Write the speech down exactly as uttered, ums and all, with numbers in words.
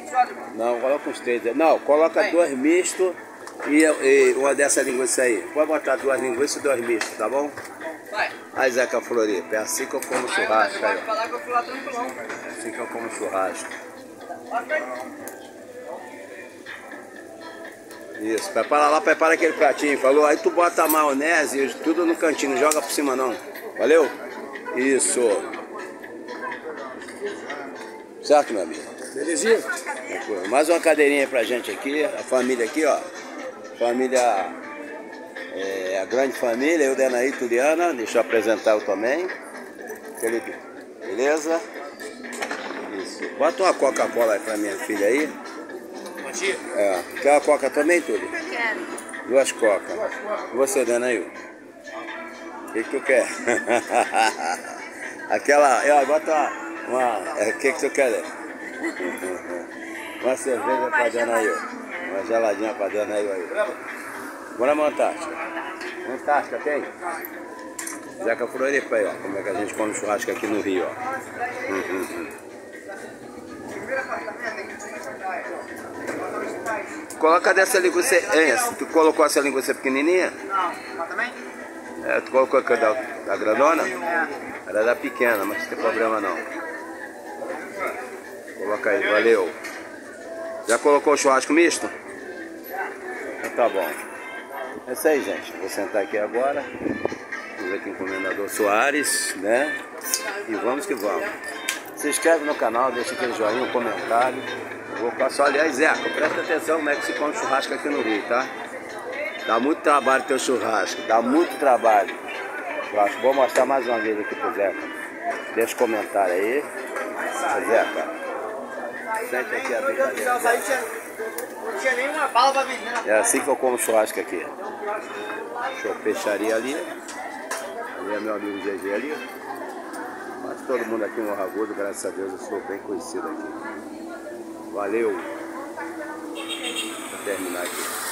Não, coloca uns três. Não, coloca dois mistos e, e uma dessa linguiça aí. Pode botar duas linguiças e dois mistos, tá bom? Vai. Aí, Zeca Floripa, é assim que eu como churrasco aí. Vai falar que eu fui lá tranquilão. É assim que eu como churrasco. Isso, prepara lá, prepara aquele pratinho, falou? Aí tu bota a maionese e tudo no cantinho, não joga por cima não. Valeu? Isso. Certo, meu amigo? Belezinha? Mais uma cadeirinha pra gente aqui, a família aqui, ó. Família, é, a grande família, eu, Denaí, Tuliana, deixa eu apresentar eu também. Aquele, beleza? Isso. Bota uma Coca-Cola aí pra minha filha aí. É. Quer uma Coca também, Túlio? Quero. Duas Coca. E você, Denaí? O que que tu quer? Aquela, é, bota uma, uma é, o que que tu quer? Uma cerveja pra Denaí. Uma geladinha pra Denaí aí. Bora na Antártica. Antártica tem? Zeca Floripa aí, ó. Como é que a gente come churrasco aqui no Rio, ó. Hum, hum, hum. Coloca dessa linguiça. É, tu colocou essa linguiça pequenininha? Não, mas também? É, tu colocou a da, da grandona? Era da pequena, mas não tem problema não. Coloca aí, valeu. Já colocou o churrasco misto? Então tá bom. É isso aí, gente. Vou sentar aqui agora. Vamos ver aqui o encomendador Soares, né? E vamos que vamos. Se inscreve no canal, deixa aquele joinha, um comentário. Eu vou passar, aliás, Zeca, presta atenção como é que se come churrasco aqui no Rio, tá? Dá muito trabalho teu churrasco, dá muito trabalho. Churrasco. Vou mostrar mais uma vez aqui pro Zeca. Deixa um comentário aí. Zeca, sente aqui a brincadeira. Não tinha nenhuma bala pra vender. É assim que eu como churrasco aqui. Show, peixaria ali. Ali é meu amigo G G ali. Mas todo mundo aqui em Morro Agudo, graças a Deus eu sou bem conhecido aqui. Valeu. Vou terminar aqui.